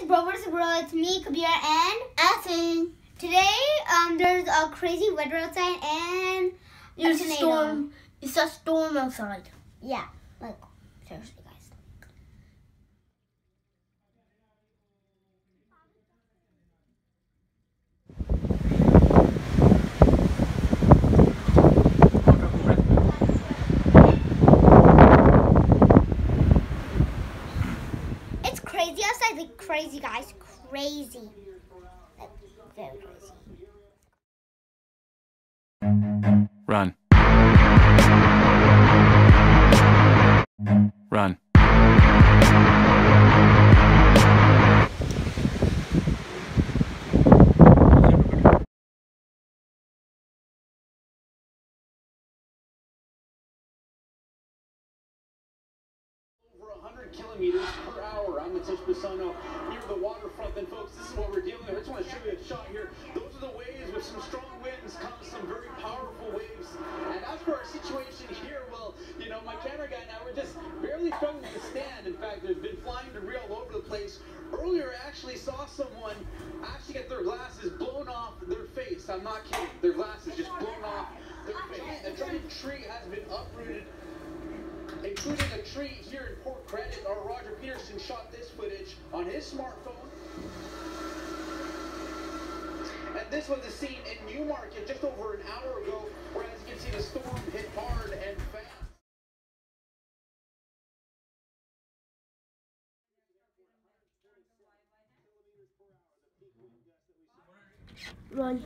guys, Bro vs. World. It's me, Kabir, and Ethan. Today, there's a crazy weather outside, and There's a storm. It's a storm outside. Yeah, like seriously, guys. It's crazy outside, like crazy, guys, crazy, like very crazy. Run. Run. Over 100 kilometers per hour. I'm Matish Basano near the waterfront. Then, folks, this is what we're dealing with. I just want to show you a shot here. Those are the waves. With some strong winds comes some very powerful waves. And as for our situation here, well, you know, my camera guy and I, we're just barely struggling to stand. In fact, there's been flying debris all over the place. Earlier, I actually saw someone actually get their glasses blown off their face. I'm not kidding. Their glasses just blown off their face. A giant tree has been uprooted, including a tree here in Port Credit. Our Roger Peterson shot this footage on his smartphone. And this was the scene in Newmarket just over an hour ago, where, as you can see, the storm hit hard and fast. Run.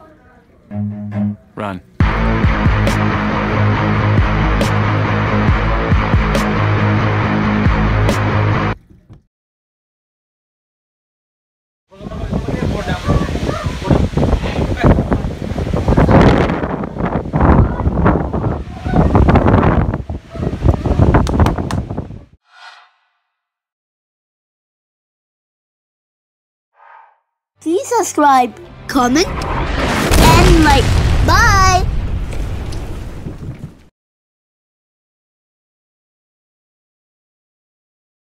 Run. Please subscribe, comment, and like.